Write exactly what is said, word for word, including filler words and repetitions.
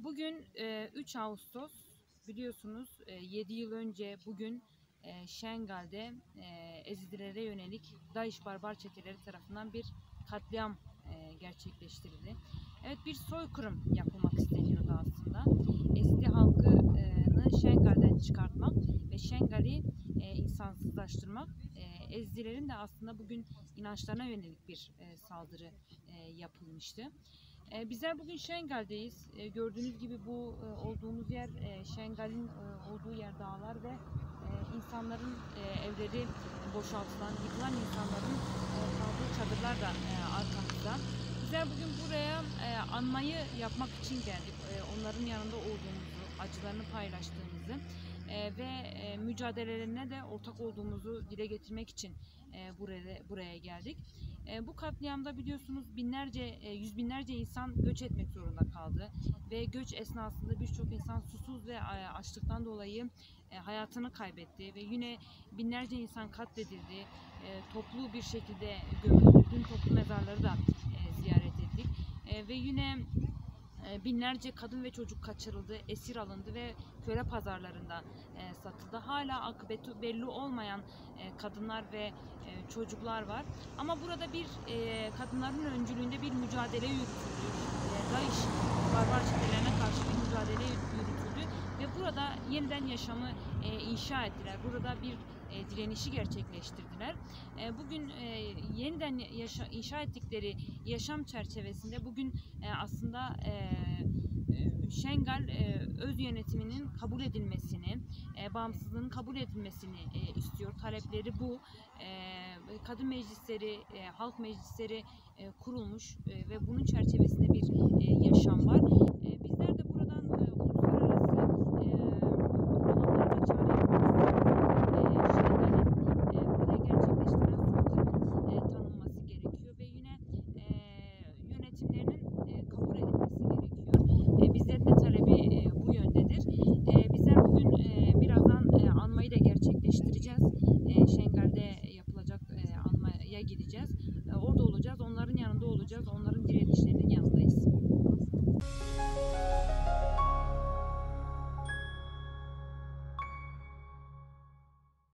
Bugün e, üç Ağustos, biliyorsunuz e, yedi yıl önce bugün e, Şengal'de e, Ezidilere yönelik DAEŞ barbar çeteleri tarafından bir katliam e, gerçekleştirildi. Evet, bir soykırım yapılmak isteniyordu aslında. Ezidi halkını Şengal'den çıkartmak ve Şengal'i e, insansızlaştırmak. E, Ezidilerin de aslında bugün inançlarına yönelik bir e, saldırı e, yapılmıştı. E, bizler bugün Şengal'deyiz. E, gördüğünüz gibi bu e, olduğumuz yer e, Şengal'in e, olduğu yer dağlar ve e, insanların e, evleri boşaltılan, yıkılan insanların e, kaldığı çadırlar da e, arkamızda. Bizler bugün buraya e, anmayı yapmak için geldik. E, onların yanında olduğumuzu, acılarını paylaştığımızı e, ve e, mücadelelerine de ortak olduğumuzu dile getirmek için e, buraya, buraya geldik. E, bu katliamda biliyorsunuz binlerce, e, yüz binlerce insan göç etmek zorunda kaldı ve göç esnasında birçok insan susuz ve e, açlıktan dolayı e, hayatını kaybetti ve yine binlerce insan katledildi. E, toplu bir şekilde gömüldü. Tüm toplu mezarları da e, ziyaret ettik e, ve yine binlerce kadın ve çocuk kaçırıldı, esir alındı ve köle pazarlarında e, satıldı. Hala akıbeti belli olmayan e, kadınlar ve e, çocuklar var. Ama burada bir e, kadınların öncülüğünde bir mücadele yürütüldü. E, DAEŞ barbar çetelerine karşı bir mücadele yürütüldü ve burada yeniden yaşamı e, inşa ettiler. Burada bir e, direnişi gerçekleştirdiler. E, bugün e, yeniden yaşa, inşa ettikleri yaşam çerçevesinde bugün e, aslında e, e, Şengal e, öz yönetiminin kabul edilmesini, e, bağımsızlığın kabul edilmesini e, istiyor. Talepleri bu. E, kadın meclisleri, e, halk meclisleri e, kurulmuş e, ve bunun çerçevesinde bir e, yaşam var.